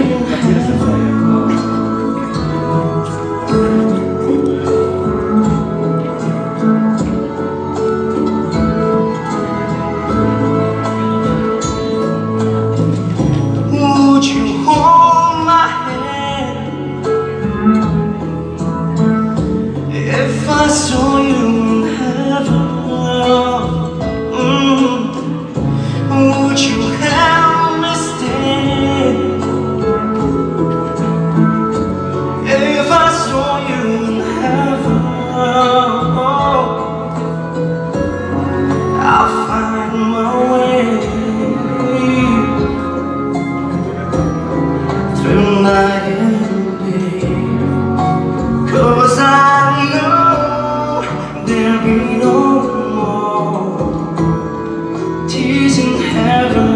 Would you hold my hand if I saw you in heaven? Would you help me stand if I saw you in heaven? I'll find my way through night and day, 'cause I know there'll be no more tears in heaven.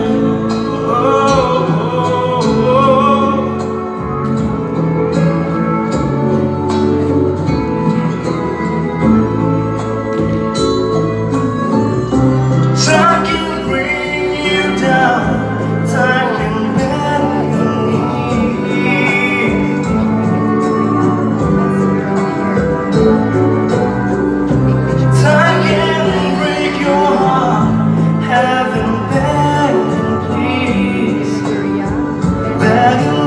Time can bring you down, time can bend your knees. Time can break your heart, heaven begging please, begging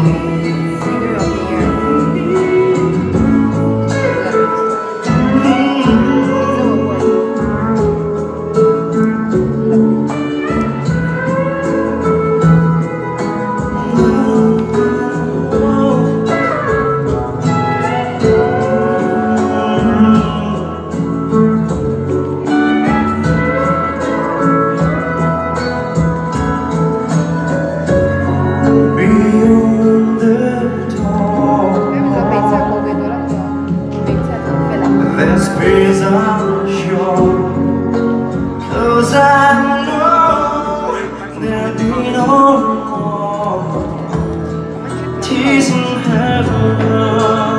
this breeze I'm sure, 'cause I know there'll be no more tears in heaven.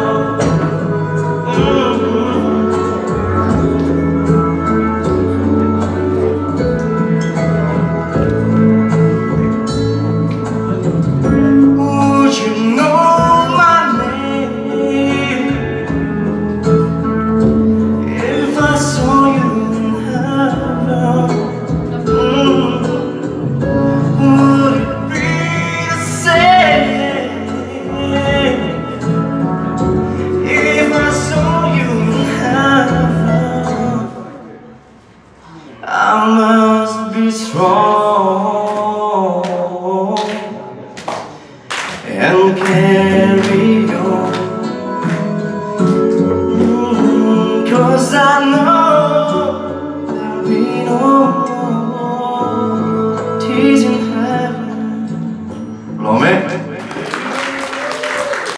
Would you know my name if I saw you in heaven? Would it be the same if I saw you in heaven? I must be strong and carry on, 'cause I know there'll be no more tears in heaven. Blow me.